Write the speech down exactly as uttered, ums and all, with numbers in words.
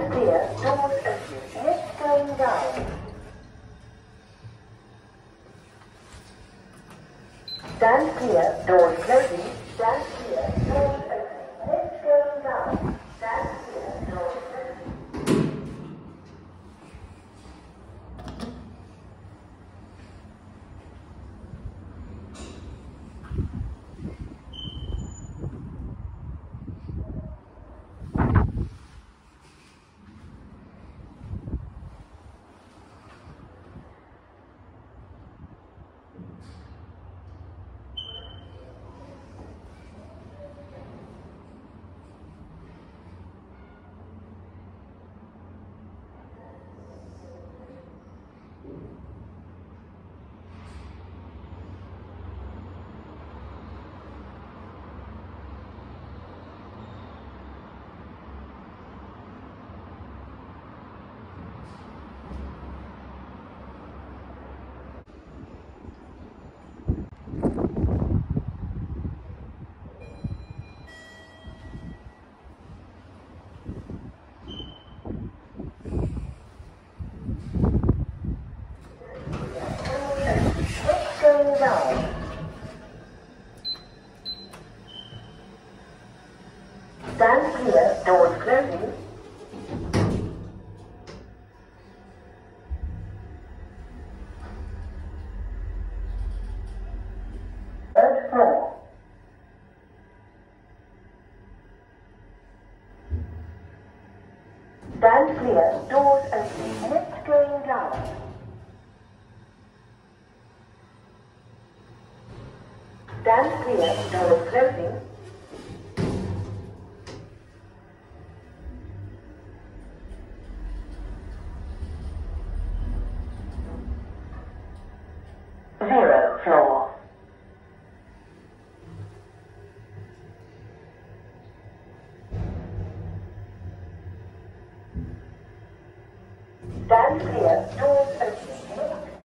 Stand clear, doors open. Lift going down. Stand clear, doors closing. Stand clear, doors open. Lift going down. Stand clear, doors closing. Going down. Stand clear, doors closing. Third floor. Stand clear, doors open. Lift going down. Stand clear, doors closing.